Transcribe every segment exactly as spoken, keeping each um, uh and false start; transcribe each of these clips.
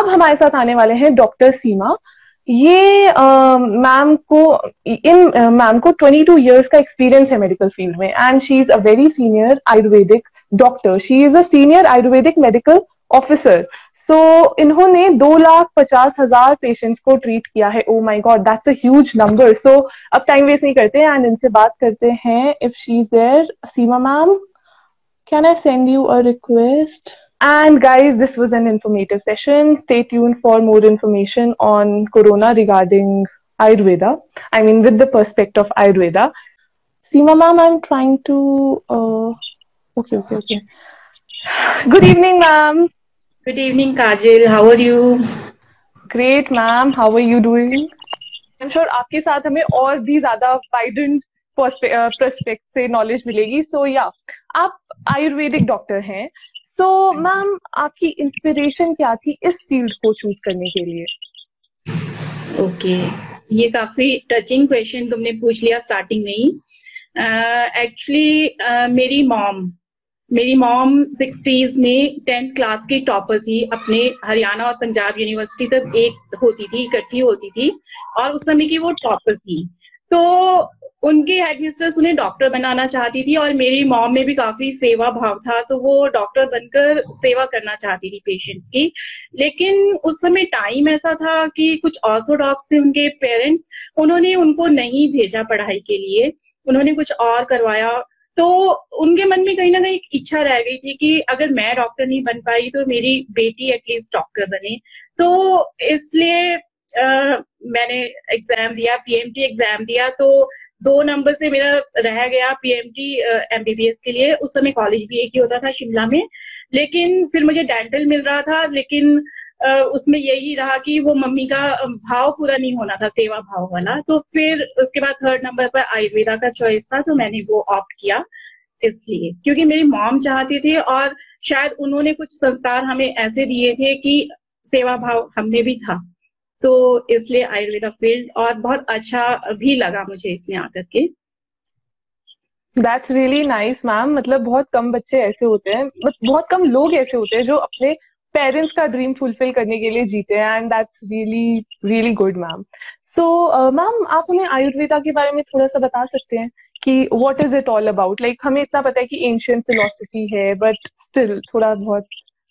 अब हमारे साथ आने वाले हैं डॉक्टर सीमा। ये मैम को इन मैम को ट्वेंटी टू इयर्स का एक्सपीरियंस है मेडिकल फील्ड में, and she is a very senior Ayurvedic doctor. She is a senior Ayurvedic medical officer. So इन्होंने दो लाख पचास हजार पेशेंट्स को ट्रीट किया है। Oh my god, that's a huge number. So अब टाइम वेस्ट नहीं करते एंड इनसे बात करते हैं। If she is there, Seema ma'am, can I send you a request? And guys, this was an informative session. Stay tuned for more information on Corona regarding Ayurveda. I mean, with the perspective of Ayurveda. Seema ma'am, I'm trying to. Uh, okay, okay, okay. Good evening, ma'am. Good evening, Kajal. How are you? Great, ma'am. How are you doing? I'm sure आपके साथ हमें और भी ज्यादा widened पर्सपेक्ट से knowledge मिलेगी। सो या आप आयुर्वेदिक डॉक्टर हैं, तो मैम आपकी इंस्पिरेशन क्या थी इस फील्ड को चूज करने के लिए? Okay okay. ये काफी टचिंग क्वेश्चन तुमने पूछ लिया स्टार्टिंग में ही। एक्चुअली uh, uh, मेरी मॉम मेरी मॉम सिक्सटीज में टेंथ क्लास की टॉपर थी। अपने हरियाणा और पंजाब यूनिवर्सिटी तक एक होती थी, इकट्ठी होती थी, और उस समय की वो टॉपर थी। तो उनके हेडमिस्ट्रेस उन्हें डॉक्टर बनाना चाहती थी, और मेरी मॉम में भी काफी सेवा भाव था, तो वो डॉक्टर बनकर सेवा करना चाहती थी पेशेंट्स की। लेकिन उस समय टाइम ऐसा था कि कुछ ऑर्थोडॉक्स थे उनके पेरेंट्स, उन्होंने उनको नहीं भेजा पढ़ाई के लिए, उन्होंने कुछ और करवाया। तो उनके मन में कहीं ना कहीं इच्छा रह गई थी कि अगर मैं डॉक्टर नहीं बन पाई तो मेरी बेटी एटलीस्ट डॉक्टर बने। तो इसलिए Uh, मैंने एग्जाम दिया, पीएमटी एग्जाम दिया, तो दो नंबर से मेरा रह गया पीएमटी एमबीबीएस के लिए। उस समय कॉलेज भी एक ही होता था शिमला में, लेकिन फिर मुझे डेंटल मिल रहा था, लेकिन uh, उसमें यही रहा कि वो मम्मी का भाव पूरा नहीं होना था, सेवा भाव वाला। तो फिर उसके बाद थर्ड नंबर पर आयुर्वेदा का चॉइस था, तो मैंने वो ऑप्ट किया इसलिए क्योंकि मेरी मॉम चाहती थी, और शायद उन्होंने कुछ संस्कार हमें ऐसे दिए थे कि सेवा भाव हमने भी था, तो इसलिए आयुर्वेदा फील्ड, और बहुत अच्छा भी लगा मुझे इसमें आकर के। That's really nice, ma'am. मतलब बहुत कम बच्चे ऐसे होते हैं, बहुत कम लोग ऐसे होते हैं जो अपने पेरेंट्स का ड्रीम फुलफिल करने के लिए जीते हैं, and that's really really good, ma'am. So ma'am, आप हमें आयुर्वेदा के बारे में थोड़ा सा बता सकते हैं कि what is it all about? Like हमें इतना पता है कि एंशिएंट फिलॉसफी है, बट स्टिल थोड़ा बहुत।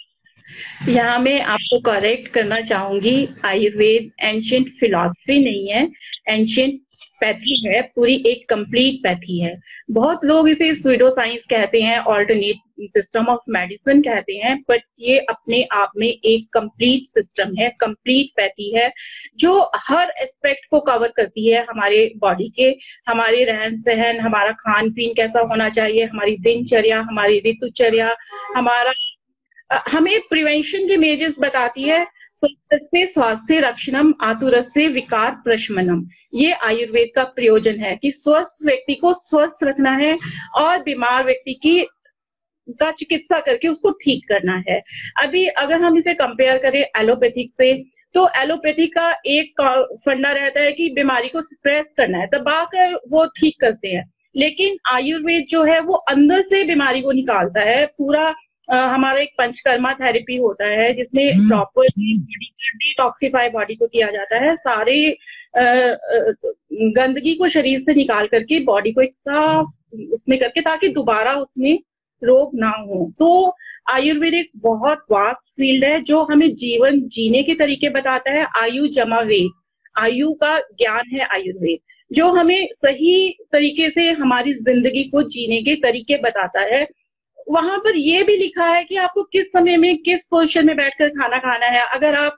यहाँ मैं आपको करेक्ट करना चाहूंगी, आयुर्वेद एंशिएंट फिलॉसफी नहीं है, एंशिएंट पैथी है, पूरी एक कंप्लीट पैथी है। बहुत लोग इसे स्वीडो साइंस कहते हैं, ऑल्टरनेट सिस्टम ऑफ मेडिसिन कहते हैं, बट ये अपने आप में एक कंप्लीट सिस्टम है, कंप्लीट पैथी है, जो हर एस्पेक्ट को कवर करती है। हमारे बॉडी के, हमारे रहन सहन, हमारा खान पीन कैसा होना चाहिए, हमारी दिनचर्या, हमारी ऋतुचर्या, हमारा हमें प्रिवेंशन के मेजर्स बताती है। स्वस्थ स्वास्थ्य रक्षणम आतुरस्य विकार प्रशमनम, ये आयुर्वेद का प्रयोजन है कि स्वस्थ व्यक्ति को स्वस्थ रखना है और बीमार व्यक्ति की का चिकित्सा करके उसको ठीक करना है। अभी अगर हम इसे कंपेयर करें एलोपैथिक से, तो एलोपैथी का एक फंडा रहता है कि बीमारी को सप्रेस करना है, दबाकर वो ठीक करते हैं, लेकिन आयुर्वेद जो है वो अंदर से बीमारी को निकालता है। पूरा Uh, हमारा एक पंचकर्मा थेरेपी होता है जिसमें प्रॉपरली बॉडी को डिटॉक्सिफाई बॉडी को किया जाता है, सारे uh, uh, गंदगी को शरीर से निकाल करके बॉडी को एक साफ उसमें करके, ताकि दोबारा उसमें रोग ना हो। तो आयुर्वेद एक बहुत वास्ट फील्ड है जो हमें जीवन जीने के तरीके बताता है। आयु जमा वेद, आयु का ज्ञान है आयुर्वेद, जो हमें सही तरीके से हमारी जिंदगी को जीने के तरीके बताता है। वहां पर यह भी लिखा है कि आपको किस समय में किस पोजीशन में बैठकर खाना खाना है। अगर आप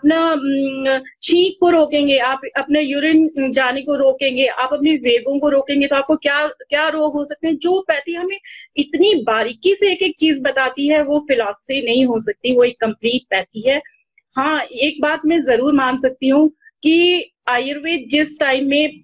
अपना छींक को रोकेंगे, आप अपने यूरिन जाने को रोकेंगे, आप अपने वेगों को रोकेंगे, तो आपको क्या क्या रोग हो सकते हैं। जो पैथी हमें इतनी बारीकी से एक एक चीज बताती है, वो फिलॉसफी नहीं हो सकती, वो एक कंप्लीट पैथी है। हाँ, एक बात मैं जरूर मान सकती हूँ कि आयुर्वेद जिस टाइम में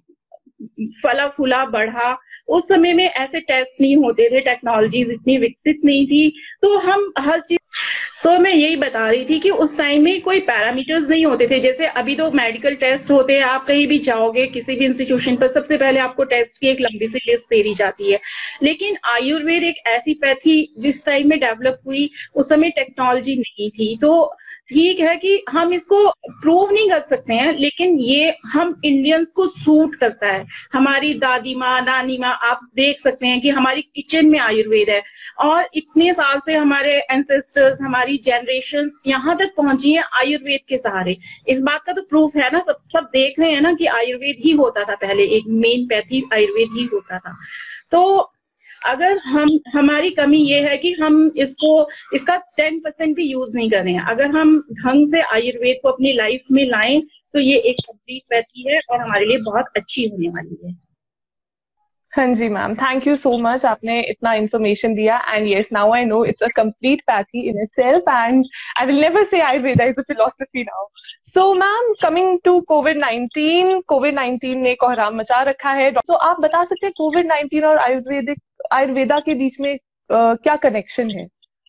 फला फूला बढ़ा, उस समय में ऐसे टेस्ट नहीं होते थे, टेक्नोलॉजीज इतनी विकसित नहीं थी, तो हम हर चीज सो so, मैं यही बता रही थी कि उस टाइम में कोई पैरामीटर्स नहीं होते थे, जैसे अभी तो मेडिकल टेस्ट होते हैं, आप कहीं भी जाओगे किसी भी इंस्टीट्यूशन पर सबसे पहले आपको टेस्ट की एक लंबी सी लिस्ट दे दी जाती है। लेकिन आयुर्वेद एक ऐसी पैथी जिस टाइम में डेवलप हुई, उस समय टेक्नोलॉजी नहीं थी, तो ठीक है कि हम इसको प्रूव नहीं कर सकते हैं, लेकिन ये हम इंडियंस को सूट करता है। हमारी दादी माँ, नानी माँ, आप देख सकते हैं कि हमारी किचन में आयुर्वेद है, और इतने साल से हमारे एंसेस्टर्स, हमारी जनरेशन यहाँ तक पहुंची है आयुर्वेद के सहारे। इस बात का तो प्रूफ है ना, सब सब देख रहे हैं ना कि आयुर्वेद ही होता था पहले, एक मेन पैथी आयुर्वेद ही होता था। तो अगर हम हमारी कमी ये है कि हम इसको इसका टेन परसेंट भी यूज नहीं कर रहे हैं। अगर हम ढंग से आयुर्वेद को अपनी लाइफ में लाएं तो ये एक कंप्लीट पैथी है और हमारे लिए बहुत अच्छी होने वाली है। हाँ जी ma'am, thank you so much, आपने इतना इन्फॉर्मेशन दिया। And yes, now I know it's a complete pathy in itself, and I will never say Ayurveda is a philosophy now. So ma'am, coming to Covid nineteen, Covid nineteen ने कोहराम मचा रखा है, तो आप बता सकते हैं कोविड नाइनटीन और आयुर्वेदिक आयुर्वेदा के बीच में uh, क्या कनेक्शन है?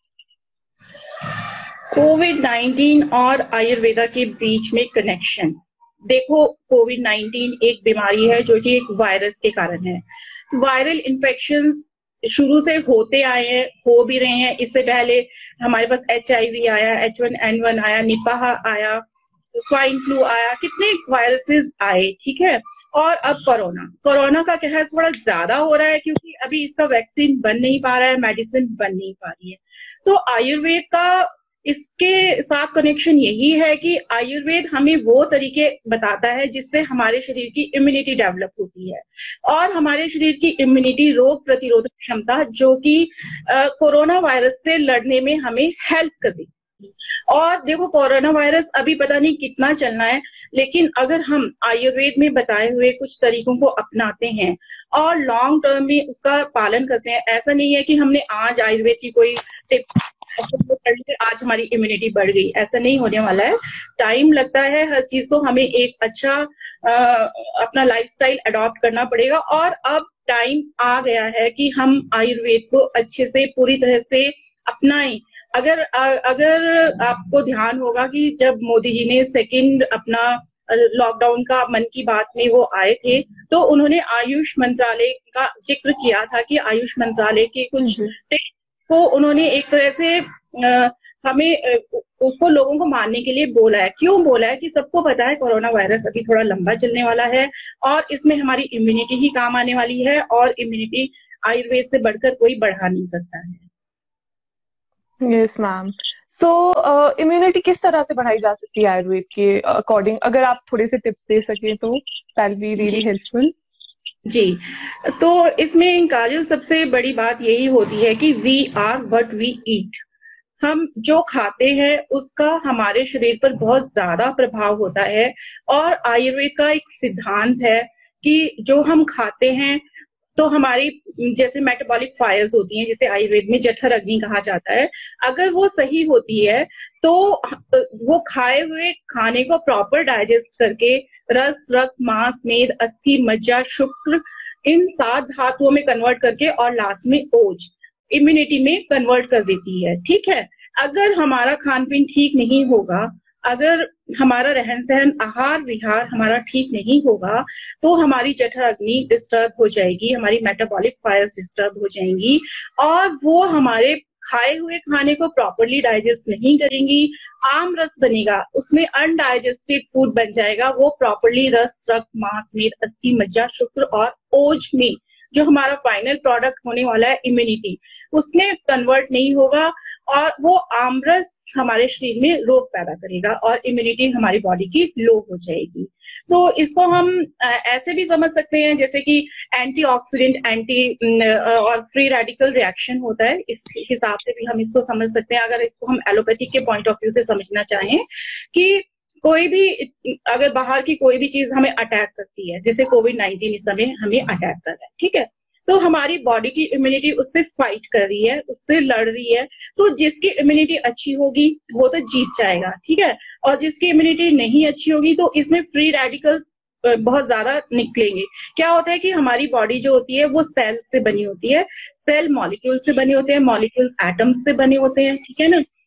कोविड नाइनटीन और आयुर्वेदा के बीच में कनेक्शन, देखो कोविड नाइनटीन एक बीमारी है जो कि एक वायरस के कारण है। वायरल इन्फेक्शंस शुरू से होते आए हैं, हो भी रहे हैं। इससे पहले हमारे पास एच आई वी आया, एच वन एन वन आया, निपाह आया, स्वाइन फ्लू आया, कितने वायरसेस आए, ठीक है। और अब कोरोना कोरोना का कहर थोड़ा ज्यादा हो रहा है क्योंकि अभी इसका वैक्सीन बन नहीं पा रहा है, मेडिसिन बन नहीं पा रही है। तो आयुर्वेद का इसके साथ कनेक्शन यही है कि आयुर्वेद हमें वो तरीके बताता है जिससे हमारे शरीर की इम्यूनिटी डेवलप होती है, और हमारे शरीर की इम्यूनिटी, रोग प्रतिरोधक क्षमता, जो कि कोरोना वायरस से लड़ने में हमें हेल्प करती है। और देखो कोरोना वायरस अभी पता नहीं कितना चलना है, लेकिन अगर हम आयुर्वेद में बताए हुए कुछ तरीकों को अपनाते हैं और लॉन्ग टर्म में उसका पालन करते हैं, ऐसा नहीं है कि हमने आज आयुर्वेद की कोई टिप आज हमारी इम्यूनिटी बढ़ गई, ऐसा नहीं होने वाला है। टाइम लगता है हर चीज को, हमें एक अच्छा आ, अपना लाइफस्टाइल अडॉप्ट करना पड़ेगा। और अब टाइम आ गया है कि हम आयुर्वेद को अच्छे से पूरी तरह से अपनाएं। अगर अगर आपको ध्यान होगा कि जब मोदी जी ने सेकंड अपना लॉकडाउन का मन की बात में वो आए थे, तो उन्होंने आयुष मंत्रालय का जिक्र किया था कि आयुष मंत्रालय के कुछ टिप्स को उन्होंने एक तरह से आ, हमें आ, उसको लोगों को मानने के लिए बोला है। क्यों बोला है? कि सबको पता है कोरोना वायरस अभी थोड़ा लंबा चलने वाला है और इसमें हमारी इम्यूनिटी ही काम आने वाली है, और इम्यूनिटी आयुर्वेद से बढ़कर कोई बढ़ा नहीं सकता है। यस मैम, सो इम्यूनिटी किस तरह से बढ़ाई जा सकती है आयुर्वेद के अकॉर्डिंग? अगर आप थोड़े से टिप्स दे सकें तो दैट बी रियली हेल्पफुल। जी, तो इसमें काजल सबसे बड़ी बात यही होती है कि we are what we eat. हम जो खाते हैं उसका हमारे शरीर पर बहुत ज्यादा प्रभाव होता है, और आयुर्वेद का एक सिद्धांत है कि जो हम खाते हैं तो हमारी जैसे मेटाबॉलिक फायर्स होती हैं, जिसे आयुर्वेद में जठर अग्नि कहा जाता है, अगर वो सही होती है तो वो खाए हुए खाने को प्रॉपर डाइजेस्ट करके रस, रक्त, मांस, मेद, अस्थि, मज्जा, शुक्र, इन सात धातुओं में कन्वर्ट करके और लास्ट में ओज, इम्यूनिटी में कन्वर्ट कर देती है, ठीक है। अगर हमारा खान पीन ठीक नहीं होगा, अगर हमारा रहन सहन, आहार विहार हमारा ठीक नहीं होगा, तो हमारी जठर अग्नि डिस्टर्ब हो जाएगी, हमारी मेटाबॉलिक फायर्स डिस्टर्ब हो जाएंगी, और वो हमारे खाए हुए खाने को प्रॉपरली डाइजेस्ट नहीं करेंगी। आम रस बनेगा, उसमें अनडाइजेस्टेड फूड बन जाएगा, वो प्रॉपरली रस, रक्त, मांस, मेद, अस्थि, मज्जा, शुक्र और ओज में जो हमारा फाइनल प्रोडक्ट होने वाला है इम्यूनिटी, उसमें कन्वर्ट नहीं होगा, और वो आमरस हमारे शरीर में रोग पैदा करेगा और इम्यूनिटी हमारी बॉडी की लो हो जाएगी। तो इसको हम ऐसे भी समझ सकते हैं जैसे कि एंटीऑक्सीडेंट, एंटी और फ्री रेडिकल रिएक्शन होता है, इस हिसाब से भी हम इसको समझ सकते हैं। अगर इसको हम एलोपैथिक के पॉइंट ऑफ व्यू से समझना चाहें कि कोई भी अगर बाहर की कोई भी चीज हमें अटैक करती है, जैसे कोविड नाइनटीन इस समय हमें अटैक कर रहा है, ठीक है, तो हमारी बॉडी की इम्यूनिटी उससे फाइट कर रही है, उससे लड़ रही है। तो जिसकी इम्यूनिटी अच्छी होगी वो तो जीत जाएगा, ठीक है, और जिसकी इम्यूनिटी नहीं अच्छी होगी तो इसमें फ्री रेडिकल्स बहुत ज्यादा निकलेंगे। क्या होता है कि हमारी बॉडी जो होती है वो सेल से बनी होती है, सेल मॉलिक्यूल से बने होते हैं, मॉलिक्यूल्स एटम्स से बने होते हैं, ठीक है ना।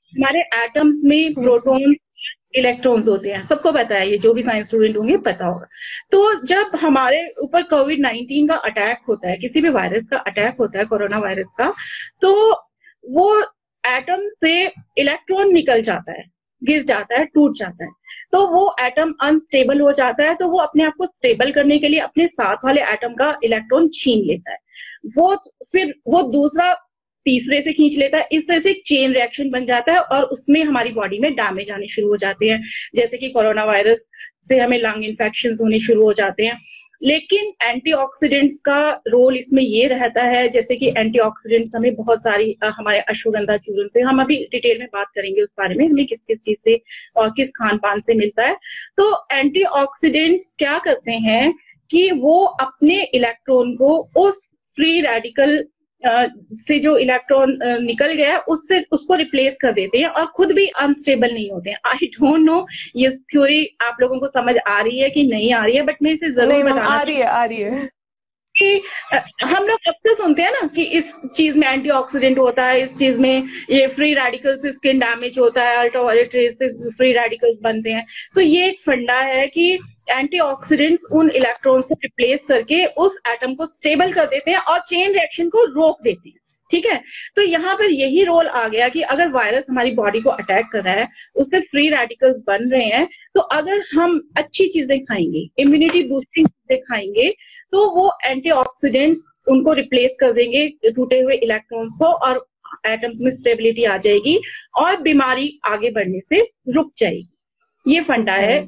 हमारे एटम्स में प्रोटॉन इलेक्ट्रॉन्स होते हैं, सबको पता है, ये जो भी साइंस स्टूडेंट होंगे पता होगा। तो जब हमारे ऊपर कोविड नाइनटीन का अटैक होता है, किसी भी वायरस का अटैक होता है, कोरोना वायरस का, तो वो एटम से इलेक्ट्रॉन निकल जाता है, गिर जाता है, टूट जाता है, तो वो एटम अनस्टेबल हो जाता है। तो वो अपने आप को स्टेबल करने के लिए अपने साथ वाले एटम का इलेक्ट्रॉन छीन लेता है, वो फिर वो दूसरा तीसरे से खींच लेता है। इस तरह से एक चेन रिएक्शन बन जाता है और उसमें हमारी बॉडी में डैमेज आने शुरू हो जाते हैं, जैसे कि कोरोना वायरस से हमें लंग इन्फेक्शन होने शुरू हो जाते हैं। लेकिन एंटीऑक्सीडेंट्स का रोल इसमें ये रहता है, जैसे कि एंटीऑक्सीडेंट्स हमें बहुत सारी हमारे अश्वगंधा चूर्ण से, हम अभी डिटेल में बात करेंगे उस बारे में, हमें किस किस चीज से और किस खान पान से मिलता है। तो एंटीऑक्सीडेंट्स क्या करते हैं कि वो अपने इलेक्ट्रॉन को उस फ्री रेडिकल से जो इलेक्ट्रॉन निकल गया है उससे उसको रिप्लेस कर देते हैं और खुद भी अनस्टेबल नहीं होते हैं। आई डोंट नो ये थ्योरी आप लोगों को समझ आ रही है कि नहीं आ रही है, बट मैं इसे जरूर बताना आ रही है आ रही है कि हम लोग अक्सर सुनते हैं ना कि इस चीज में एंटीऑक्सीडेंट होता है, इस चीज में ये फ्री रेडिकल से स्किन डैमेज होता है, अल्ट्रावायलेट रेज से फ्री रेडिकल्स बनते हैं। तो ये एक फंडा है कि एंटीऑक्सीडेंट्स उन इलेक्ट्रॉन्स को रिप्लेस करके उस एटम को स्टेबल कर देते हैं और चेन रिएक्शन को रोक देते हैं। ठीक है, तो यहाँ पर यही रोल आ गया कि अगर वायरस हमारी बॉडी को अटैक कर रहा है, उससे फ्री रेडिकल्स बन रहे हैं, तो अगर हम अच्छी चीजें खाएंगे, इम्यूनिटी बूस्टिंग चीजें खाएंगे, तो वो एंटीऑक्सीडेंट्स उनको रिप्लेस कर देंगे टूटे हुए इलेक्ट्रॉन्स को और एटम्स में स्टेबिलिटी आ जाएगी और बीमारी आगे बढ़ने से रुक जाएगी। ये फंडा है।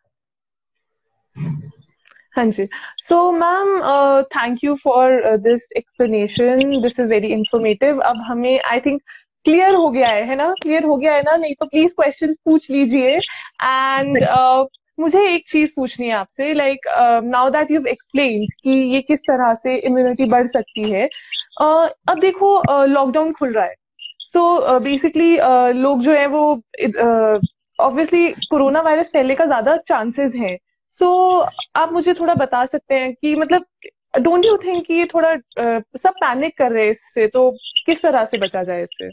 हाँ जी, so ma'am thank you for this explanation, this is very informative. अब हमें आई थिंक क्लियर हो गया है है ना, क्लियर हो गया है ना, नहीं तो प्लीज क्वेश्चंस पूछ लीजिए। एंड uh, मुझे एक चीज पूछनी है आपसे, like now that you explained कि ये किस तरह से इम्यूनिटी बढ़ सकती है। uh, अब देखो लॉकडाउन uh, खुल रहा है, तो बेसिकली uh, uh, लोग जो है वो ऑब्वियसली कोरोना वायरस फैलने का ज्यादा चांसेस है। तो आप मुझे थोड़ा बता सकते हैं कि मतलब डोंट यू थिंक कि ये थोड़ा uh, सब पैनिक कर रहे हैं इससे, तो किस तरह से बचा जाए इससे?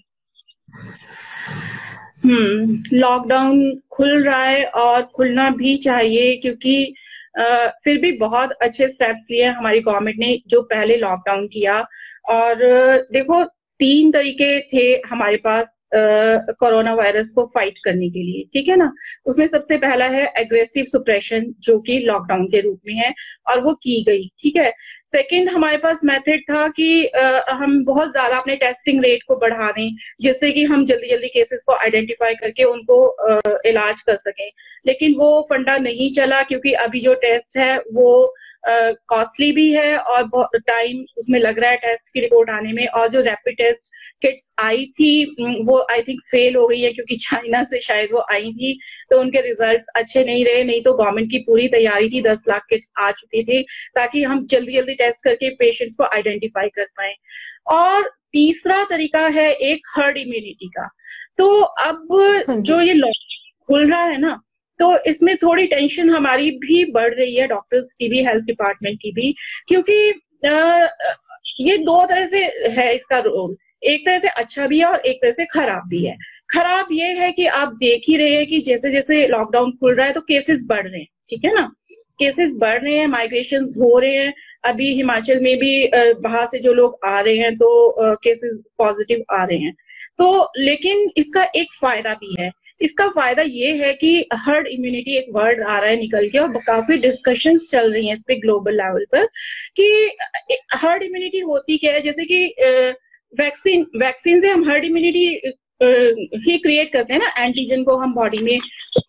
हम्म लॉकडाउन खुल रहा है और खुलना भी चाहिए, क्योंकि आ, फिर भी बहुत अच्छे स्टेप्स लिए हमारी गवर्नमेंट ने जो पहले लॉकडाउन किया। और देखो तीन तरीके थे हमारे पास कोरोना वायरस को फाइट करने के लिए, ठीक है ना। उसमें सबसे पहला है एग्रेसिव सुप्रेशन, जो कि लॉकडाउन के रूप में है और वो की गई, ठीक है। सेकंड हमारे पास मेथड था कि आ, हम बहुत ज्यादा अपने टेस्टिंग रेट को बढ़ा दें, जिससे कि हम जल्दी जल्दी केसेस को आइडेंटिफाई करके उनको आ, इलाज कर सकें। लेकिन वो फंडा नहीं चला, क्योंकि अभी जो टेस्ट है वो कॉस्टली uh, भी है और बहुत टाइम उसमें लग रहा है टेस्ट की रिपोर्ट आने में। और जो रैपिड टेस्ट किट्स आई थी वो आई थिंक फेल हो गई है, क्योंकि चाइना से शायद वो आई थी, तो उनके रिजल्ट्स अच्छे नहीं रहे। नहीं तो गवर्नमेंट की पूरी तैयारी थी, दस लाख किट्स आ चुकी थी, ताकि हम जल्दी जल्दी टेस्ट करके पेशेंट्स को आइडेंटिफाई कर पाए। और तीसरा तरीका है एक हर्ड इम्यूनिटी का। तो अब जो ये लॉकडाउन खुल रहा है ना, तो इसमें थोड़ी टेंशन हमारी भी बढ़ रही है, डॉक्टर्स की भी, हेल्थ डिपार्टमेंट की भी, क्योंकि आ, ये दो तरह से है इसका रोल। एक तरह से अच्छा भी है और एक तरह से खराब भी है। खराब ये है कि आप देख ही रहे हैं कि जैसे जैसे लॉकडाउन खुल रहा है तो केसेस बढ़ रहे हैं, ठीक है ना, केसेस बढ़ रहे हैं, माइग्रेशन हो रहे हैं। अभी हिमाचल में भी बाहर से जो लोग आ रहे हैं तो केसेस पॉजिटिव आ रहे हैं। तो लेकिन इसका एक फायदा भी है। इसका फायदा ये है कि हर्ड इम्यूनिटी एक वर्ड आ रहा है निकल के, और काफी डिस्कशंस चल रही हैं इस पे ग्लोबल लेवल पर कि हर्ड इम्यूनिटी होती क्या है। जैसे कि वैक्सीन वैक्सीन से हम हर्ड इम्यूनिटी ही क्रिएट करते हैं ना, एंटीजन को हम बॉडी में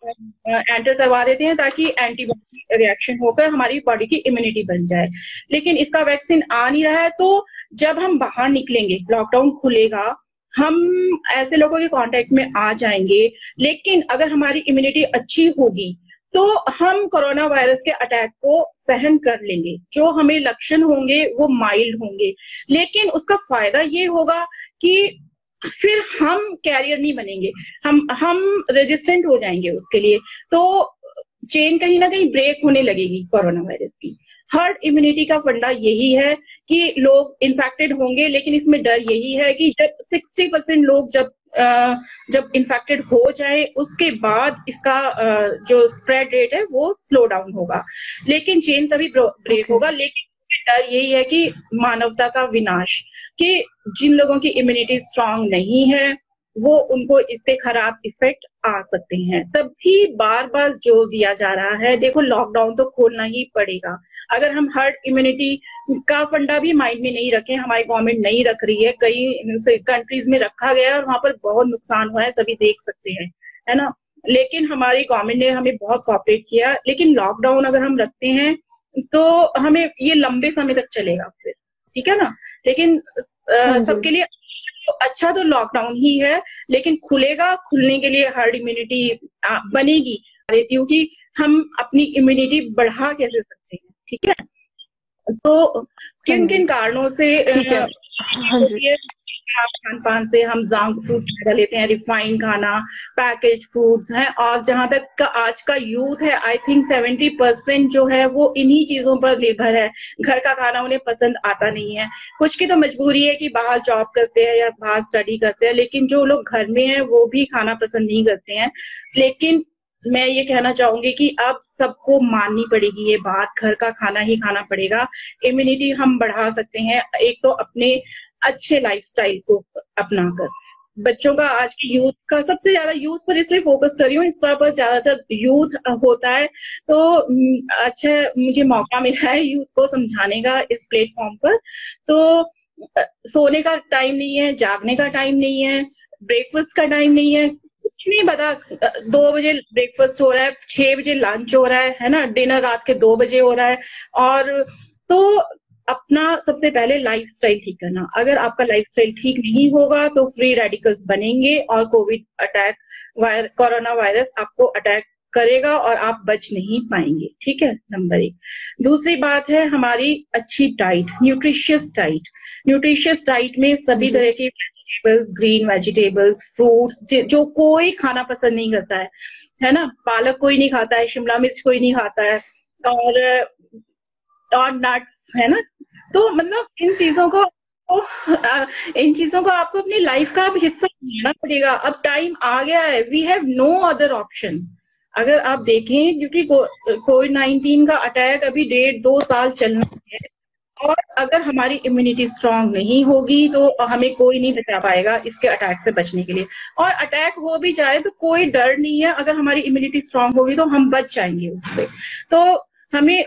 एंटर करवा देते हैं ताकि एंटीबॉडी रिएक्शन होकर हमारी बॉडी की इम्यूनिटी बन जाए। लेकिन इसका वैक्सीन आ नहीं रहा है, तो जब हम बाहर निकलेंगे, लॉकडाउन खुलेगा, हम ऐसे लोगों के कांटेक्ट में आ जाएंगे। लेकिन अगर हमारी इम्यूनिटी अच्छी होगी तो हम कोरोना वायरस के अटैक को सहन कर लेंगे। जो हमें लक्षण होंगे वो माइल्ड होंगे, लेकिन उसका फायदा ये होगा कि फिर हम कैरियर नहीं बनेंगे, हम हम रेजिस्टेंट हो जाएंगे उसके लिए। तो चेन कहीं ना कहीं ब्रेक होने लगेगी कोरोना वायरस की। हर्ड इम्यूनिटी का फंडा यही है कि लोग इन्फेक्टेड होंगे, लेकिन इसमें डर यही है कि जब सिक्सटी परसेंट लोग जब Uh, जब इन्फेक्टेड हो जाए उसके बाद इसका uh, जो स्प्रेड रेट है वो स्लो डाउन होगा, लेकिन चेन तभी ब्रेक okay. होगा। लेकिन डर यही है कि मानवता का विनाश, कि जिन लोगों की इम्यूनिटी स्ट्रांग नहीं है वो उनको इससे खराब इफेक्ट आ सकते हैं। तब भी बार बार जोर दिया जा रहा है, देखो लॉकडाउन तो खोलना ही पड़ेगा। अगर हम हर्ड इम्यूनिटी का फंडा भी माइंड में नहीं रखें, हमारी गवर्नमेंट नहीं रख रही है, कई कंट्रीज में रखा गया है और वहां पर बहुत नुकसान हुआ है, सभी देख सकते हैं, है ना। लेकिन हमारी गवर्नमेंट ने हमें बहुत कोऑपरेट किया। लेकिन लॉकडाउन अगर हम रखते हैं तो हमें ये लंबे समय तक चलेगा फिर, ठीक है ना। लेकिन आ, सबके लिए तो अच्छा तो लॉकडाउन ही है, लेकिन खुलेगा, खुलने के लिए हर्ड इम्यूनिटी बनेगी, क्योंकि हम अपनी इम्यूनिटी बढ़ा कैसे सकते हैं, ठीक है। तो किन किन कारणों से खान पान से हम जंक फूड्स ज्यादा लेते हैं, रिफाइंड खाना, पैकेज फूड्स हैं, और जहां तक का आज का यूथ है आई थिंक सेवेंटी परसेंट जो है वो इन्हीं चीजों पर निर्भर है। घर का खाना उन्हें पसंद आता नहीं है। कुछ की तो मजबूरी है कि बाहर जॉब करते हैं या बाहर स्टडी करते हैं, लेकिन जो लोग घर में हैं वो भी खाना पसंद नहीं करते हैं। लेकिन मैं ये कहना चाहूंगी कि अब सबको माननी पड़ेगी ये बात, घर का खाना ही खाना पड़ेगा। इम्यूनिटी हम बढ़ा सकते हैं एक तो अपने अच्छे लाइफस्टाइल को अपनाकर। बच्चों का आज की यूथ का सबसे ज्यादा यूथ पर इसलिए फोकस कर रही हूँ, इंस्टा पर ज्यादातर यूथ होता है, तो अच्छा मुझे मौका मिला है यूथ को समझाने का इस प्लेटफॉर्म पर। तो सोने का टाइम नहीं है, जागने का टाइम नहीं है, ब्रेकफास्ट का टाइम नहीं है, कुछ नहीं पता। दो बजे ब्रेकफास्ट हो रहा है, छह बजे लंच हो रहा है है ना, डिनर रात के दो बजे हो रहा है। और तो अपना सबसे पहले लाइफस्टाइल ठीक करना। अगर आपका लाइफस्टाइल ठीक नहीं होगा तो फ्री रेडिकल्स बनेंगे और कोविड अटैक वायर कोरोना वायरस आपको अटैक करेगा और आप बच नहीं पाएंगे, ठीक है, नंबर एक। दूसरी बात है हमारी अच्छी diet, nutritious diet. Nutritious diet में सभी तरह की वेजिटेबल्स, ग्रीन वेजिटेबल्स, फ्रूट्स, जो कोई खाना पसंद नहीं करता है, है ना, पालक कोई नहीं खाता है, शिमला मिर्च कोई नहीं खाता है, और और नट्स, है ना। तो मतलब इन चीजों को इन चीजों को आपको अपनी लाइफ का हिस्सा बनाना पड़ेगा। अब टाइम आ गया है, we have no other option. अगर आप देखें, क्योंकि कोविड नाइनटीन का अटैक अभी डेढ़ दो साल चलना है, और अगर हमारी इम्यूनिटी स्ट्रांग नहीं होगी तो हमें कोई नहीं बचा पाएगा इसके अटैक से बचने के लिए। और अटैक हो भी जाए तो कोई डर नहीं है, अगर हमारी इम्यूनिटी स्ट्रांग होगी तो हम बच जाएंगे उससे। तो हमें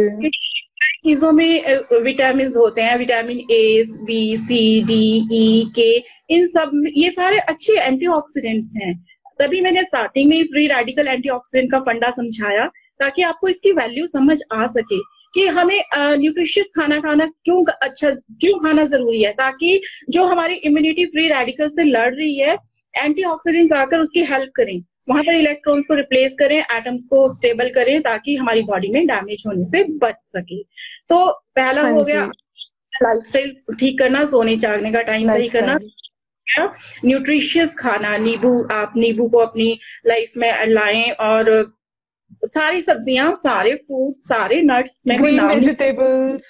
चीजों में विटामिन होते हैं, vitamin A, B, C, D, E, K, इन सब ये सारे अच्छे एंटीऑक्सीडेंट्स हैं। तभी मैंने स्टार्टिंग में फ्री रेडिकल एंटीऑक्सीडेंट का फंडा समझाया, ताकि आपको इसकी वैल्यू समझ आ सके कि हमें न्यूट्रिशियस खाना खाना क्यों अच्छा क्यों खाना जरूरी है, ताकि जो हमारी इम्यूनिटी फ्री रेडिकल से लड़ रही है, एंटीऑक्सीडेंट्स आकर उसकी हेल्प करें, वहां पर इलेक्ट्रॉन्स को रिप्लेस करें, एटम्स को स्टेबल करें, ताकि हमारी बॉडी में डैमेज होने से बच सके। तो पहला हो गया लाइफस्टाइल ठीक करना, सोने जागने का टाइम सही करना, न्यूट्रिशियस खाना, नींबू, आप नींबू को अपनी लाइफ में लाएं, और सारी सब्जियां, सारे फ्रूट, सारे नट्स में वेजिटेबल्स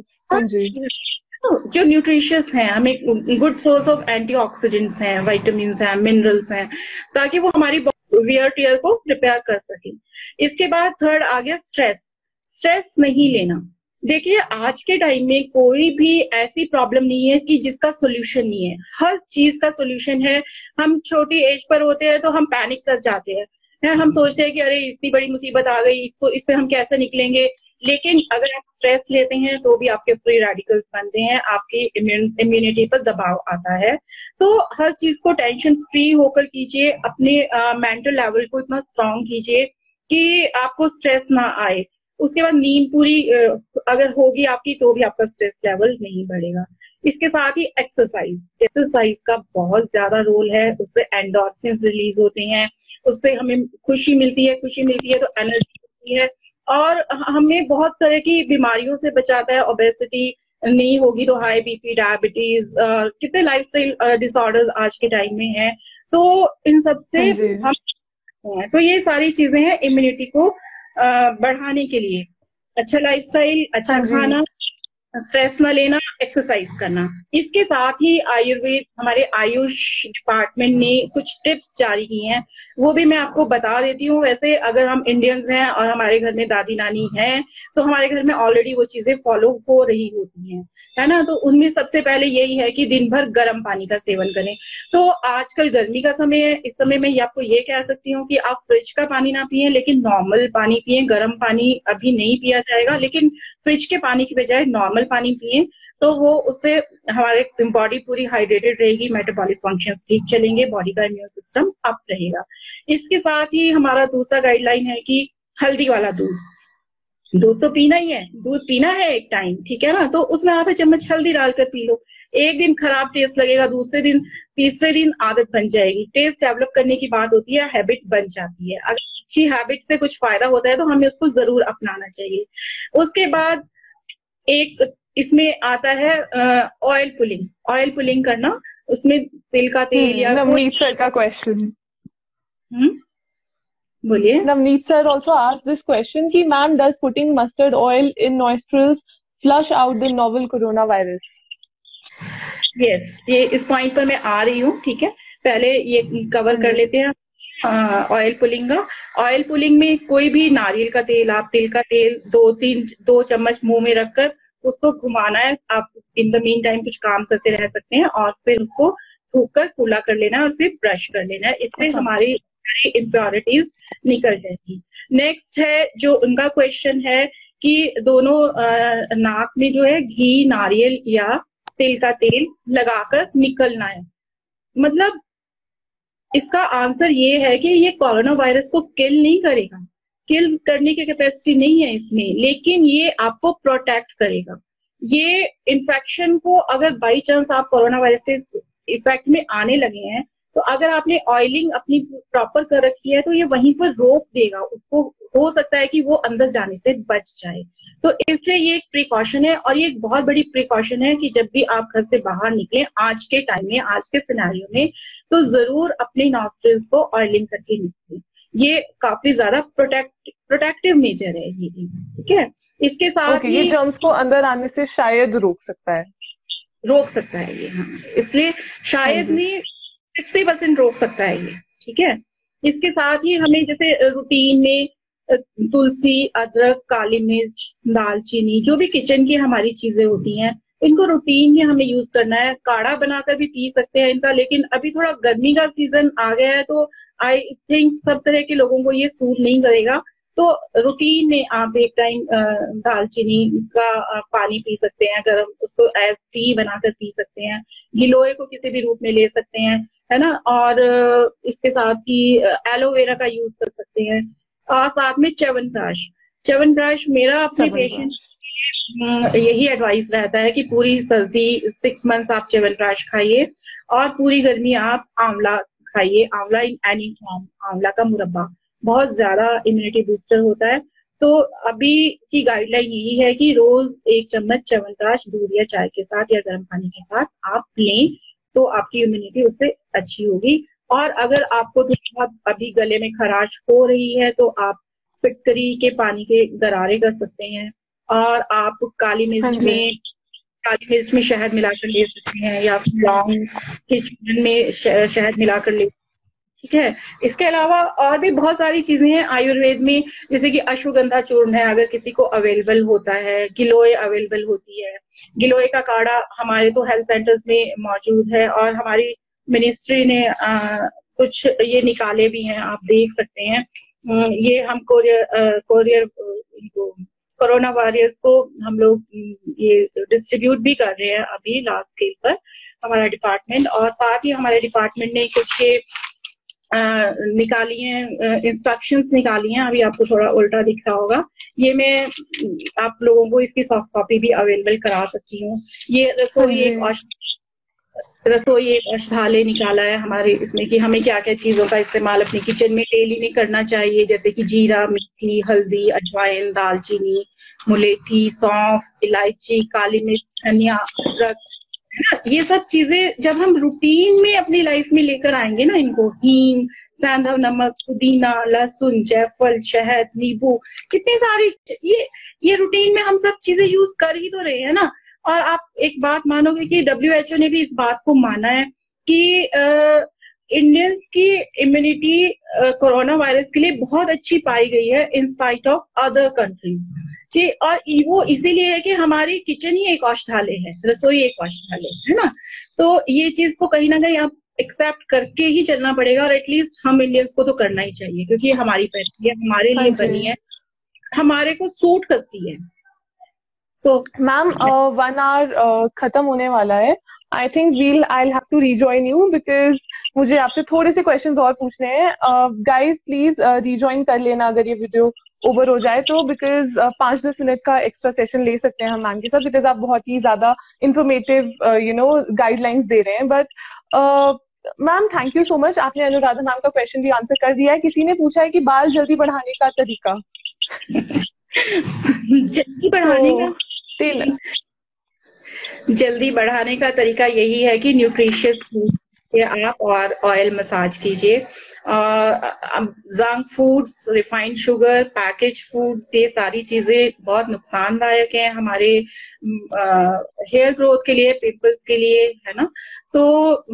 जो न्यूट्रिशियस हैं, हमें गुड सोर्स ऑफ एंटीऑक्सीडेंट्स हैं, विटामिन्स हैं, मिनरल्स हैं, ताकि वो हमारी वियर टियर को प्रिपेयर कर सके। इसके बाद थर्ड आ गया स्ट्रेस। स्ट्रेस नहीं लेना। देखिए आज के टाइम में कोई भी ऐसी प्रॉब्लम नहीं है कि जिसका सोल्यूशन नहीं है, हर चीज का सोल्यूशन है। हम छोटी एज पर होते हैं तो हम पैनिक कर जाते हैं, है? हम सोचते हैं कि अरे इतनी बड़ी मुसीबत आ गई, इसको इससे हम कैसे निकलेंगे। लेकिन अगर आप स्ट्रेस लेते हैं तो भी आपके फ्री रेडिकल्स बनते हैं, आपकी इम्यूनिटी पर दबाव आता है। तो हर चीज को टेंशन फ्री होकर कीजिए, अपने मेंटल लेवल को इतना स्ट्रांग कीजिए कि आपको स्ट्रेस ना आए। उसके बाद नींद पूरी अगर होगी आपकी तो भी आपका स्ट्रेस लेवल नहीं बढ़ेगा। इसके साथ ही एक्सरसाइज, एक्सरसाइज का बहुत ज्यादा रोल है, उससे एंडोर्फिन्स रिलीज होते हैं, उससे हमें खुशी मिलती है, खुशी मिलती है तो एनर्जी मिलती है, और हमें बहुत तरह की बीमारियों से बचाता है। ओबेसिटी नहीं होगी तो हाई बीपी, डायबिटीज, कितने लाइफस्टाइल डिसऑर्डर्स आज के टाइम में हैं, तो इन सब से हम, तो ये सारी चीजें हैं इम्यूनिटी को बढ़ाने के लिए। अच्छा लाइफस्टाइल, अच्छा हाँ जी। खाना, स्ट्रेस न लेना, एक्सरसाइज करना। इसके साथ ही आयुर्वेद, हमारे आयुष डिपार्टमेंट ने कुछ टिप्स जारी की हैं, वो भी मैं आपको बता देती हूँ। वैसे अगर हम इंडियंस हैं और हमारे घर में दादी नानी हैं, तो हमारे घर में ऑलरेडी वो चीजें फॉलो हो रही होती हैं, है ना। तो उनमें सबसे पहले यही है कि दिन भर गर्म पानी का सेवन करें। तो आजकल गर्मी का समय है, इस समय में आपको ये कह सकती हूँ कि आप फ्रिज का पानी ना पिए, लेकिन नॉर्मल पानी पिए। गर्म पानी अभी नहीं पिया जाएगा, लेकिन फ्रिज के पानी की बजाय नॉर्मल पानी पिए, तो वो उससे हमारे बॉडी पूरी हाइड्रेटेड रहेगी, मेटाबॉलिक फंक्शंस ठीक चलेंगे, बॉडी का इम्यून सिस्टम अप रहेगा। इसके साथ ही हमारा दूसरा गाइडलाइन है कि हल्दी वाला दूध, दूध तो पीना ही है, दूध पीना है एक टाइम, ठीक है ना, तो उसमें आधा चम्मच हल्दी डालकर पी लो। एक दिन खराब टेस्ट लगेगा, दूसरे दिन, तीसरे दिन आदत बन जाएगी। टेस्ट डेवलप करने की बात होती है, हैबिट बन जाती है। अगर अच्छी हैबिट से कुछ फायदा होता है तो हमें उसको जरूर अपनाना चाहिए। उसके बाद एक इसमें आता है ऑयल पुलिंग, ऑयल पुलिंग करना, उसमें तिल का तेल या कोई, नवनीत सर का क्वेश्चन, हम्म बोलिए। Navneet sir also asked this question कि ma'am, does putting mustard oil in nostrils flush out the novel coronavirus? Yes, ये इस पॉइंट पर मैं आ रही हूँ, ठीक है। पहले ये कवर कर लेते हैं ऑयल पुलिंग का। ऑयल पुलिंग में कोई भी नारियल का तेल, आप तिल का तेल दो तीन दो चम्मच मुंह में रखकर उसको घुमाना है। आप इन द मीन टाइम कुछ काम करते रह सकते हैं और फिर उसको थूक कर कूला कर लेना है और फिर ब्रश कर लेना है। इससे हमारी इम्प्योरिटीज निकल जाएगी। नेक्स्ट है जो उनका क्वेश्चन है कि दोनों नाक में जो है घी, नारियल या तिल का तेल लगाकर निकलना है। मतलब इसका आंसर ये है कि ये कोरोना वायरस को किल नहीं करेगा, किल करने की कैपेसिटी नहीं है इसमें, लेकिन ये आपको प्रोटेक्ट करेगा। ये इन्फेक्शन को, अगर बाई चांस आप कोरोना वायरस के इफेक्ट में आने लगे हैं, तो अगर आपने ऑयलिंग अपनी प्रॉपर कर रखी है तो ये वहीं पर रोक देगा उसको, हो सकता है कि वो अंदर जाने से बच जाए। तो इसलिए ये एक प्रिकॉशन है, और ये एक बहुत बड़ी प्रिकॉशन है कि जब भी आप घर से बाहर निकले आज के टाइम में, आज के सिनेरियो में, तो जरूर अपने नॉस्ट्रिल्स को ऑयलिंग करके निकले। ये काफी ज्यादा प्रोटेक्ट प्रोटेक्टिव मेजर है ये, ठीक है। इसके साथ okay, ये जर्म्स को अंदर आने से शायद रोक सकता है, रोक सकता है ये, हाँ। इसलिए शायद नहीं, सिक्सटी परसेंट रोक सकता है ये, ठीक है। इसके साथ ही हमें जैसे रूटीन में तुलसी, अदरक, काली मिर्च, दालचीनी, जो भी किचन की हमारी चीजें होती हैं, इनको रूटीन में हमें यूज करना है। काढ़ा बनाकर भी पी सकते हैं इनका, लेकिन अभी थोड़ा गर्मी का सीजन आ गया है तो आई थिंक सब तरह के लोगों को ये सूट नहीं करेगा। तो रूटीन में आप एक टाइम दालचीनी का पानी पी सकते हैं गरम, उसको एज टी बनाकर पी सकते हैं। गिलोय को किसी भी रूप में ले सकते हैं, है ना। और इसके साथ ही एलोवेरा का यूज कर सकते हैं, और साथ में च्यवनप्राश। च्यवनप्राश मेरा अपने पेशेंट यही एडवाइस रहता है कि पूरी सर्दी सिक्स मंथ्स आप च्यवनप्राश खाइए, और पूरी गर्मी आप आंवला खाइए। आंवला इन एनी फॉर्म, आंवला का मुरब्बा बहुत ज्यादा इम्यूनिटी बूस्टर होता है। तो अभी की गाइडलाइन यही है कि रोज एक चम्मच च्यवनप्राश दूध या चाय के साथ या गर्म पानी के साथ आप लें, तो आपकी इम्यूनिटी उससे अच्छी होगी। और अगर आपको थोड़ा अभी गले में खराश हो रही है तो आप फिटकरी के पानी के गरारे कर सकते हैं, और आप काली मिर्च में काली मिर्च में शहद मिलाकर ले सकते हैं, या फिर लौंग के चूरन में शहद मिलाकर ले, ठीक है। इसके अलावा और भी बहुत सारी चीजें हैं आयुर्वेद में, जैसे कि अश्वगंधा चूर्ण है अगर किसी को अवेलेबल होता है, गिलोय अवेलेबल होती है। गिलोय का काढ़ा हमारे तो हेल्थ सेंटर्स में मौजूद है, और हमारी मिनिस्ट्री ने आ, कुछ ये निकाले भी हैं, आप देख सकते हैं। ये हम कोरियर कोरियर कोरोना वॉरियर्स को हम लोग ये डिस्ट्रीब्यूट भी कर रहे हैं अभी लार्ज स्केल पर, हमारा डिपार्टमेंट। और साथ ही हमारे डिपार्टमेंट ने कुछ ये निकाली हैं, इंस्ट्रक्शंस निकाली हैं, अभी आपको थोड़ा उल्टा दिख रहा होगा। ये मैं आप लोगों को इसकी सॉफ्ट कॉपी भी अवेलेबल करा सकती हूँ। ये रसोई एक रसोई एक औषधालय निकाला है हमारे इसमें कि हमें क्या क्या चीजों का इस्तेमाल अपने किचन में डेली में करना चाहिए, जैसे कि जीरा, मेथी, हल्दी, अजवाइन, दालचीनी, मुलेठी, सौंफ, इलायची, काली मिर्च, धनिया, अदरक, है ना, ये सब चीजें जब हम रूटीन में अपनी लाइफ में लेकर आएंगे ना, इनको हींग, सेंधा नमक, पुदीना, लहसुन, जायफल, शहद, नींबू, कितनी सारी ये ये रूटीन में हम सब चीजें यूज कर ही तो रहे हैं ना। और आप एक बात मानोगे कि डब्ल्यू एच ओ ने भी इस बात को माना है कि इंडियंस की इम्यूनिटी कोरोना वायरस के लिए बहुत अच्छी पाई गई है in spite of other countries कि, और वो इसीलिए है कि हमारी किचन ही एक औषधालय है, रसोई एक औषधालय है ना। तो ये चीज को कहीं ना कहीं आप एक्सेप्ट करके ही चलना पड़ेगा, और एटलीस्ट हम इंडियंस को तो करना ही चाहिए, क्योंकि ये हमारी पैथी है, हमारे लिए बनी है, हमारे को सूट करती है। सो मैम वन आवर खत्म होने वाला है। I think we'll I have to rejoin you because मुझे आपसे थोड़े से क्वेश्चंस और पूछने हैं। गाइज प्लीज रीजॉइन कर लेना अगर ये वीडियो ओवर हो जाए तो, बिकॉज uh, पांच दस मिनट का एक्स्ट्रा सेशन ले सकते हैं हम मैम के साथ, बिकॉज आप बहुत ही ज्यादा इंफॉर्मेटिव यू नो गाइडलाइंस दे रहे हैं। But ma'am thank you so much, आपने अनुराधा मैम का क्वेश्चन भी आंसर कर दिया है। किसी ने पूछा है कि बाल जल्दी बढ़ाने का तरीका। जल्दी बढ़ाने तो, का जल्दी बढ़ाने का तरीका यही है कि न्यूट्रिशियस आप और ऑयल मसाज कीजिए। Junk foods, refined sugar, package foods, ये सारी चीजें बहुत नुकसानदायक हैं हमारे हेयर ग्रोथ के लिए, पिंपल्स के लिए, है ना। तो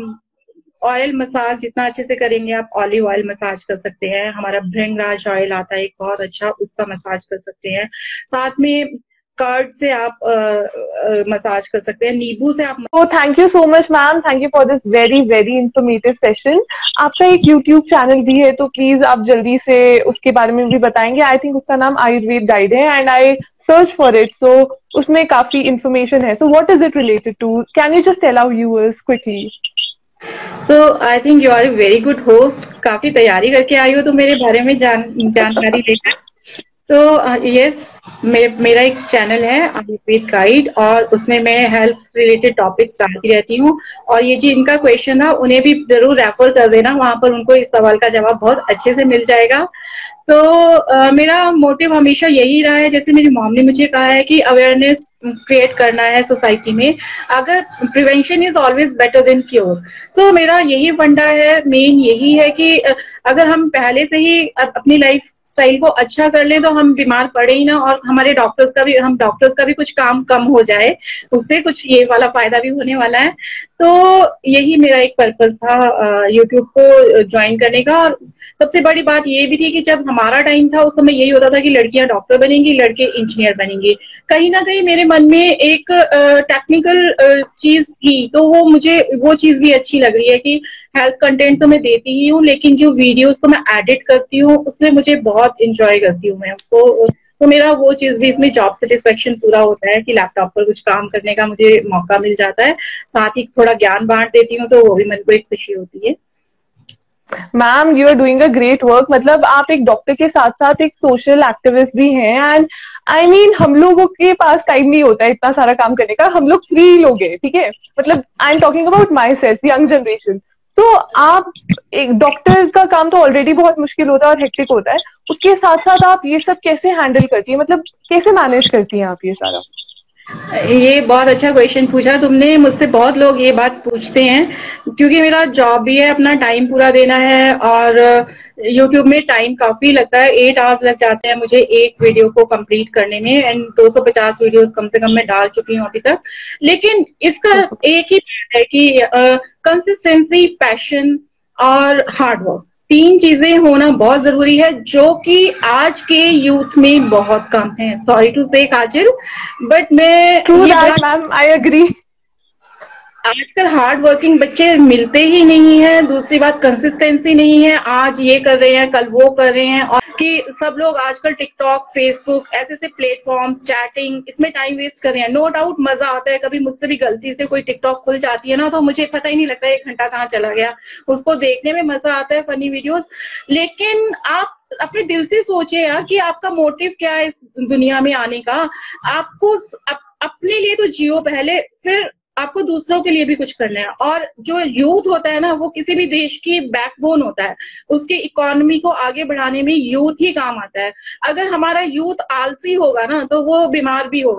ऑयल मसाज जितना अच्छे से करेंगे आप, ऑलिव ऑयल मसाज कर सकते हैं, हमारा भृंगराज ऑयल आता है एक बहुत अच्छा, उसका मसाज कर सकते हैं। साथ में कर्ड से आप मसाज कर सकते हैं, नींबू से आप। तो thank you so much ma'am, thank you for this very very informative session. आपका एक यूट्यूब चैनल भी है, तो प्लीज आप जल्दी से उसके बारे में भी बताएंगे। आई थिंक उसका नाम आयुर्वेद गाइड है, and I search for it, so उसमें काफी इंफॉर्मेशन है। So what is it related to? Can you just tell our viewers quickly? So I think you are a very good host, काफी तैयारी करके आई हो तो मेरे बारे में जान जानकारी लेकर। तो यस, मे, मेरा एक चैनल है आयुर्वेद गाइड, और उसमें मैं हेल्थ रिलेटेड टॉपिक्स डालती रहती हूँ। और ये जी इनका क्वेश्चन था, उन्हें भी जरूर रेफर कर देना, वहां पर उनको इस सवाल का जवाब बहुत अच्छे से मिल जाएगा। तो uh, मेरा मोटिव हमेशा यही रहा है, जैसे मेरी मॉम ने मुझे कहा है कि अवेयरनेस क्रिएट करना है सोसाइटी में, अगर prevention is always better than cure. So मेरा यही फंडा है, मेन यही है कि अगर हम पहले से ही अपनी लाइफ स्टाइल को अच्छा कर लें तो हम बीमार पड़े ही ना, और हमारे डॉक्टर्स का भी हम डॉक्टर्स का भी कुछ काम कम हो जाए, उससे कुछ ये वाला फायदा भी होने वाला है। तो यही मेरा एक पर्पस था यूट्यूब को ज्वाइन करने का। और सबसे बड़ी बात ये भी थी कि जब हमारा टाइम था उस समय यही होता था कि लड़कियां डॉक्टर बनेंगी, लड़के इंजीनियर बनेंगे। कहीं ना कहीं मेरे मन में एक टेक्निकल चीज थी, तो वो मुझे वो चीज भी अच्छी लग रही है कि हेल्थ कंटेंट तो मैं देती ही हूँ, लेकिन जो वीडियोस को मैं एडिट करती हूँ उसमें मुझे बहुत इंजॉय करती हूँ मैं उसको। तो मेरा वो चीज भी, इसमें जॉब सेटिस्फेक्शन पूरा होता है कि लैपटॉप पर कुछ काम करने का मुझे मौका मिल जाता है, साथ ही थोड़ा ज्ञान बांट देती हूँ, तो वो भी मेरे को एक खुशी होती है। Ma'am you are doing a great work, मतलब आप एक डॉक्टर के साथ साथ एक सोशल एक्टिविस्ट भी हैं। एंड आई मीन हम लोगों के पास टाइम नहीं होता है इतना सारा काम करने का, हम लोग फ्री लोग हैं, ठीक है। मतलब I am talking about myself, young generation. तो आप एक डॉक्टर का काम तो ऑलरेडी बहुत मुश्किल होता है और हेक्टिक होता है, उसके साथ साथ आप ये सब कैसे हैंडल करती है, मतलब कैसे मैनेज करती हैं आप ये सारा? ये बहुत अच्छा क्वेश्चन पूछा तुमने, मुझसे बहुत लोग ये बात पूछते हैं, क्योंकि मेरा जॉब भी है, अपना टाइम पूरा देना है, और यूट्यूब में टाइम काफी लगता है, एट आवर्स लग जाते हैं मुझे एक वीडियो को कंप्लीट करने में, एंड दो सौ पचास वीडियोस कम से कम मैं डाल चुकी हूँ अभी तक। लेकिन इसका एक ही बात है कि कंसिस्टेंसी, पैशन और हार्ड वर्क, तीन चीजें होना बहुत जरूरी है, जो कि आज के यूथ में बहुत कम है। Sorry to say Kajal, but मैं true that ma'am, I agree. आजकल हार्ड वर्किंग बच्चे मिलते ही नहीं है। दूसरी बात, कंसिस्टेंसी नहीं है, आज ये कर रहे हैं कल वो कर रहे हैं, और कि सब लोग आजकल टिकटॉक, फेसबुक, ऐसे ऐसे प्लेटफॉर्म्स, चैटिंग, इसमें टाइम वेस्ट कर रहे हैं। नो डाउट मजा आता है, कभी मुझसे भी गलती से कोई टिकटॉक खुल जाती है ना, तो मुझे पता ही नहीं लगता एक घंटा कहाँ चला गया, उसको देखने में मजा आता है, फनी वीडियोस। लेकिन आप अपने दिल से सोचे यार कि आपका मोटिव क्या है इस दुनिया में आने का। आपको अप, अपने लिए तो जियो पहले, फिर आपको दूसरों के लिए भी कुछ करना है। और जो यूथ होता है ना, वो किसी भी देश की बैकबोन होता है, उसकी इकोनॉमी को आगे बढ़ाने में यूथ ही काम आता है। अगर हमारा यूथ आलसी होगा ना, तो वो बीमार भी होगा।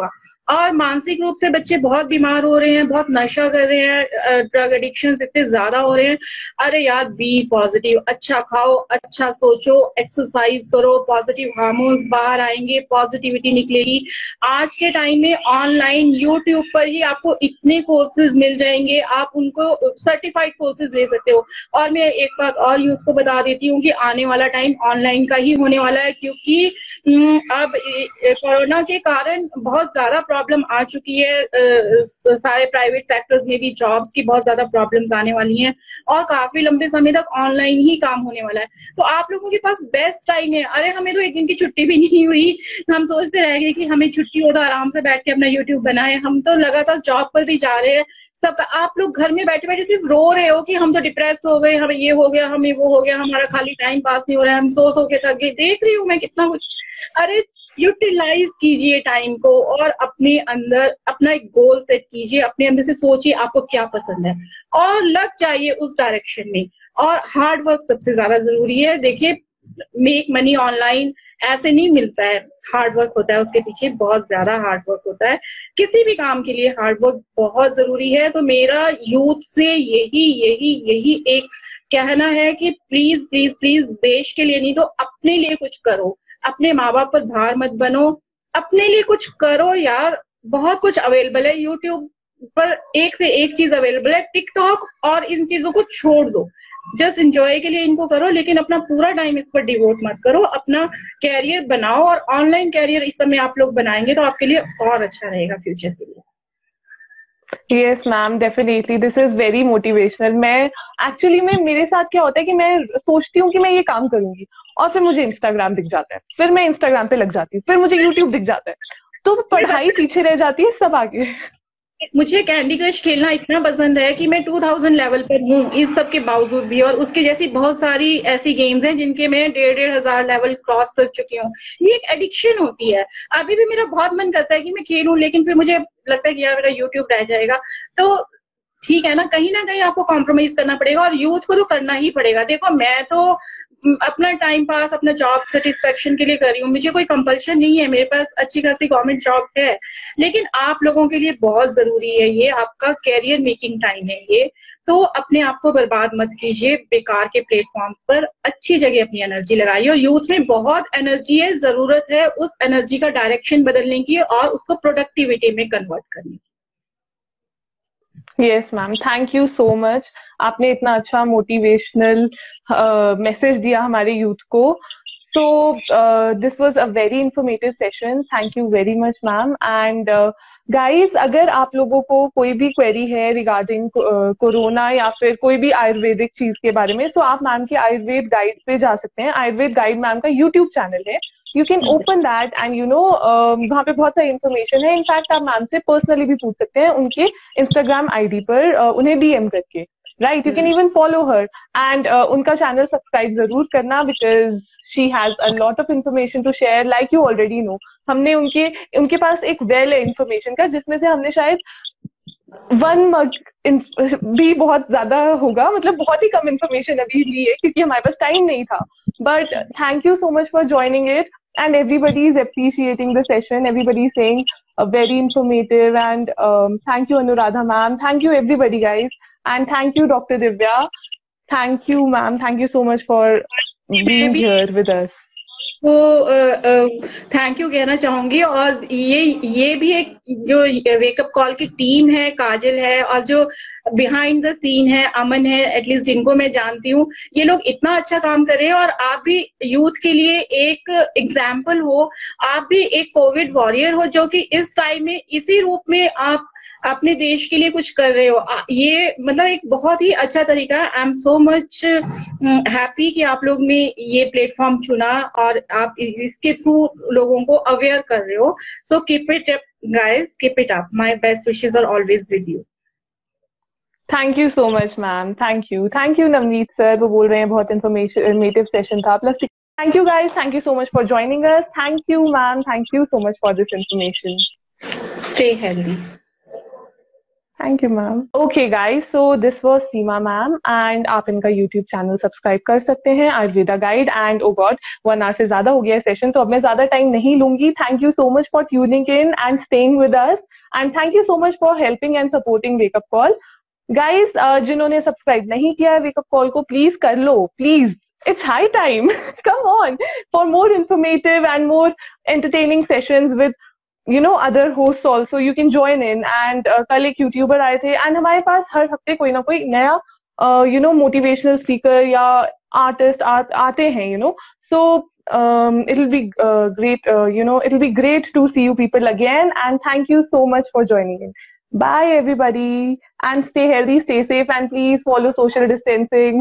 और मानसिक रूप से बच्चे बहुत बीमार हो रहे हैं, बहुत नशा कर रहे हैं, ड्रग एडिक्शन इतने ज्यादा हो रहे हैं। अरे यार, बी पॉजिटिव, अच्छा खाओ, अच्छा सोचो, एक्सरसाइज करो, पॉजिटिव हार्मोन्स बाहर आएंगे, पॉजिटिविटी निकलेगी। आज के टाइम में ऑनलाइन यूट्यूब पर ही आपको इतने कोर्सेज मिल जाएंगे, आप उनको सर्टिफाइड कोर्सेज ले सकते हो। और मैं एक बात और यूथ को बता देती हूँ कि आने वाला टाइम ऑनलाइन का ही होने वाला है, क्योंकि अब कोरोना के कारण बहुत ज्यादा प्रॉब्लम आ चुकी है। सारे प्राइवेट सेक्टर्स में भी जॉब्स की बहुत ज्यादा प्रॉब्लम्स आने वाली हैं और काफी लंबे समय तक ऑनलाइन ही काम होने वाला है। तो आप लोगों के पास बेस्ट टाइम है। अरे हमें तो एक दिन की छुट्टी भी नहीं हुई, हम सोचते रह गए कि हमें छुट्टी हो तो आराम से बैठ के अपना यूट्यूब बनाए। हम तो लगातार जॉब पर भी जा रहे हैं सब। आप लोग घर में बैठे बैठे सिर्फ रो रहे हो कि हम तो डिप्रेस हो गए, हमें ये हो गया, हमें वो हो गया, हमारा खाली टाइम पास नहीं हो रहा है, हम सो सो के थक गए। देख रही हूँ मैं कितना कुछ। अरे यूटिलाइज कीजिए टाइम को और अपने अंदर अपना एक गोल सेट कीजिए, अपने अंदर से सोचिए आपको क्या पसंद है और लग जाइए उस डायरेक्शन में। और हार्ड वर्क सबसे ज्यादा जरूरी है। देखिए, मेक मनी ऑनलाइन ऐसे नहीं मिलता है, हार्ड वर्क होता है उसके पीछे, बहुत ज्यादा हार्ड वर्क होता है। किसी भी काम के लिए हार्ड वर्क बहुत जरूरी है। तो मेरा यूथ से यही यही यही एक कहना है कि प्लीज प्लीज प्लीज देश के लिए नहीं तो अपने लिए कुछ करो। अपने माँ बाप पर भार मत बनो, अपने लिए कुछ करो यार। बहुत कुछ अवेलेबल है यूट्यूब पर, एक से एक चीज अवेलेबल है। टिकटॉक और इन चीजों को छोड़ दो, जस्ट एंजॉय के लिए इनको करो, लेकिन अपना पूरा टाइम इस पर डिवोट मत करो। अपना कैरियर बनाओ और ऑनलाइन कैरियर इस समय आप लोग बनाएंगे तो आपके लिए और अच्छा रहेगा फ्यूचर के लिए। Yes ma'am, definitely this is very motivational. मैं एक्चुअली में मेरे साथ क्या होता है कि मैं सोचती हूँ कि मैं ये काम करूंगी और फिर मुझे इंस्टाग्राम दिख जाता है, फिर मैं इंस्टाग्राम पे लग जाती हूँ, फिर मुझे यूट्यूब दिख जाता है, तो पढ़ाई पीछे रह जाती है, सब आगे। मुझे कैंडी क्रश खेलना इतना पसंद है कि मैं दो हज़ार लेवल पर हूँ इस सब के बावजूद भी, और उसके जैसी बहुत सारी ऐसी गेम्स हैं जिनके मैं डेढ़ डेढ़ हजार लेवल क्रॉस कर चुकी हूँ। ये एक एडिक्शन होती है। अभी भी मेरा बहुत मन करता है कि मैं खेलूं, लेकिन फिर मुझे लगता है कि यार मेरा यूट्यूब रह जाएगा। तो ठीक है ना, कहीं ना कहीं आपको कॉम्प्रोमाइज करना पड़ेगा और यूथ को तो करना ही पड़ेगा। देखो, मैं तो अपना टाइम पास, अपना जॉब सेटिस्फेक्शन के लिए कर रही हूँ, मुझे कोई कंपल्शन नहीं है, मेरे पास अच्छी खासी गवर्नमेंट जॉब है। लेकिन आप लोगों के लिए बहुत जरूरी है, ये आपका कैरियर मेकिंग टाइम है ये। तो अपने आप को बर्बाद मत कीजिए बेकार के प्लेटफॉर्म्स पर, अच्छी जगह अपनी एनर्जी लगाइए। और यूथ में बहुत एनर्जी है, जरूरत है उस एनर्जी का डायरेक्शन बदलने की और उसको प्रोडक्टिविटी में कन्वर्ट करने की। Yes ma'am, thank you so much. आपने इतना अच्छा मोटिवेशनल मैसेज दिया हमारे यूथ को। So this was a very informative session, thank you very much ma'am. And guys, अगर आप लोगों को कोई भी क्वेरी है रिगार्डिंग कोरोना या फिर कोई भी आयुर्वेदिक चीज के बारे में, तो आप मैम के आयुर्वेद गाइड पे जा सकते हैं। आयुर्वेद गाइड मैम का यूट्यूब चैनल है, you can open that and you know वहाँ पे बहुत सारी इन्फॉर्मेशन है। इनफैक्ट आप मैम से पर्सनली भी पूछ सकते हैं उनके इंस्टाग्राम आईडी पर, uh, उन्हें डीएम करके, right? You can even follow her and उनका चैनल सब्सक्राइब जरूर करना, because she has a lot of information to share, like you already know. हमने उनके उनके पास एक वेल है इन्फॉर्मेशन का, जिसमें से हमने शायद वन मग भी बहुत ज्यादा होगा, मतलब बहुत ही कम इन्फॉर्मेशन अभी ली है क्योंकि हमारे पास टाइम नहीं था। But thank you so much for joining it and everybody is appreciating the session. Everybody is saying uh, very informative and um, thank you Anuradha ma'am, thank you everybody guys, and thank you Doctor Divya, thank you ma'am, thank you so much for being here with us. तो thank you कहना चाहूंगी। और ये ये भी एक जो wake up call की टीम है, काजल है और जो बिहाइंड द सीन है अमन है, एटलीस्ट जिनको मैं जानती हूँ, ये लोग इतना अच्छा काम कर रहे हैं। और आप भी यूथ के लिए एक एग्जाम्पल हो, आप भी एक कोविड वॉरियर हो जो कि इस टाइम में इसी रूप में आप अपने देश के लिए कुछ कर रहे हो। ये मतलब एक बहुत ही अच्छा तरीका है। I am so much happy कि आप लोग ने ये प्लेटफॉर्म चुना और आप इसके थ्रू लोगों को अवेयर कर रहे हो। So keep it up guys, keep it up. My best wishes are always with you. Thank you so much ma'am, thank you thank you Navneet sir, वो बोल रहे हैं बहुत इन्फॉर्मेटिव सेशन था। Plus thank you guys, thank you so much for joining us. Thank you ma'am, thank you so much for this information. Stay healthy. Thank you ma'am. Okay guys, so this was Seema ma'am and आप इनका YouTube channel subscribe कर सकते हैं, Ayurveda guide. And oh God, one hour से ज्यादा हो गया है सेशन, तो अब मैं ज्यादा टाइम नहीं लूंगी। Thank you so much for tuning in and staying with us, and thank you so much for helping and supporting wake up call. Guys, जिन्होंने सब्सक्राइब नहीं किया है वेकअप कॉल को, प्लीज कर लो, please, it's high time. Come on, for more informative and more entertaining sessions with you know other hosts also, you can join in. And uh, कल एक YouTuber आए थे एंड हमारे पास हर हफ्ते कोई ना कोई नया यू नो मोटिवेशनल स्पीकर या आर्टिस्ट आ, आते हैं, you know so um, it'll be uh, great, uh, you know it'll be great to see you people again, and thank you so much for joining in. Bye everybody, and stay healthy, stay safe, and please follow social distancing.